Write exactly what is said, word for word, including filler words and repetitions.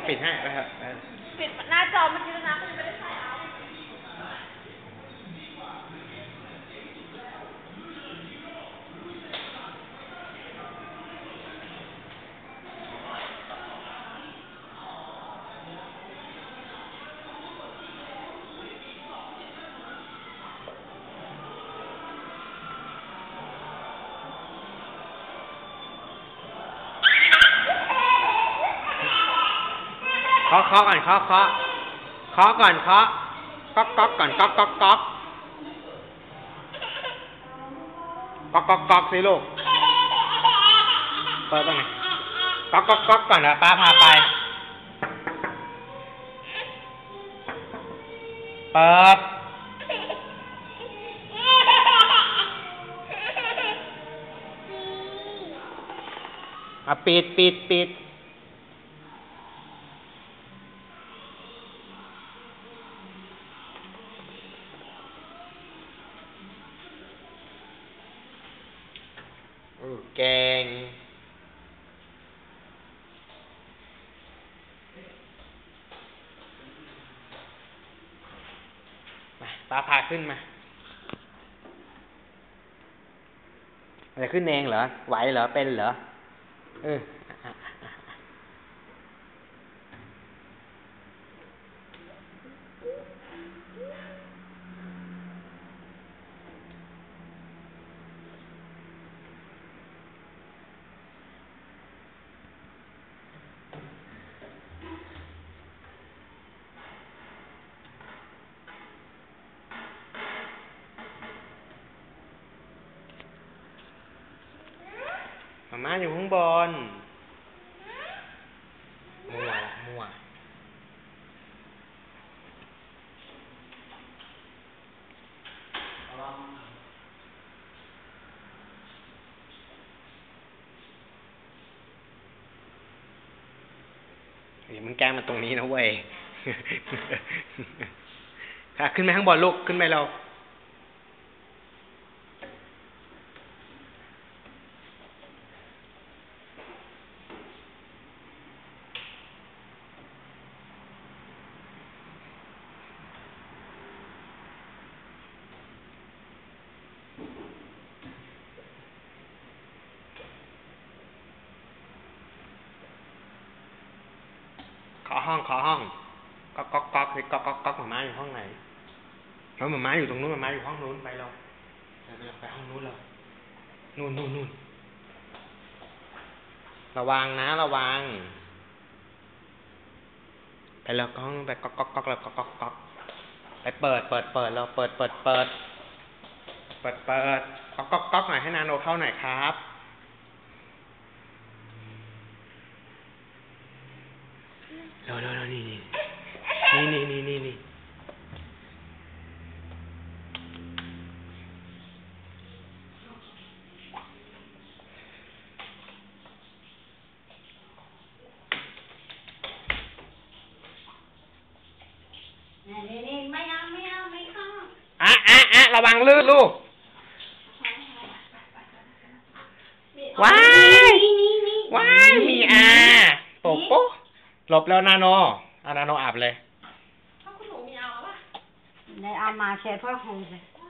ปิดให้ไปเถอะปิดหน้าจอเมื่อกี้แล้วนะเขายังไม่ได้ใส่เอาเคาะเคาะก่อนเคาะเคาะเคาะก่อนเคาะก๊อกก๊อกก่อนก๊อกก๊อกก๊อกก๊อกก๊อกก๊อกสิลูกเปิดตรงไหนก๊อกก๊อกก๊อกก่อนนะป้าพาไปเปิดอ่ะปิดปิดปิดแกงมาป้าพาขึ้นมาจะขึ้นเองเหรอไหวเหรอเป็นเหรอเออมาม่าอยู่ข้างบนมัวมัวเดี๋ยวมันแกล้งมาตรงนี้นะเว้ยค่ะขึ้นไปข้างบนลูกขึ้นไปเราขอห้องขอห้องก๊อกก๊อกก๊อกก๊อกก๊อกก๊อกหมาม้าอยู่ห้องไหนแล้วหมาม้าอยู่ตรงนู้นหมาม้าอยู่ห้องนู้นไปเราไปเราไปห้องนู้นเรานู่นนู่นนู่นระวังนะระวังไปเราห้องไปก๊อกก๊อกก๊อกเราก๊อกก๊อกก๊อกไปเปิดเปิดเปิดเราเปิดเปิดเปิดเปิดเปิดก๊อกก๊อกก๊อกหน่อยให้นาโนเข้าหน่อยครับเร็วเร็วนี่นี่นี่นี่นี่นี่นี่นี่ไม่เอาไม่เอาไม่เข้าอ่ะอ่ะอ่ะระวังลื่นลูกว้ายว้ายมีอาโป๊ะโป๊ะหลบแล้วนาโนอานาโนอาบเลยถ้าคุณหนูมีเอาป่ะในเอามาเช็ดเพื่อคงเลย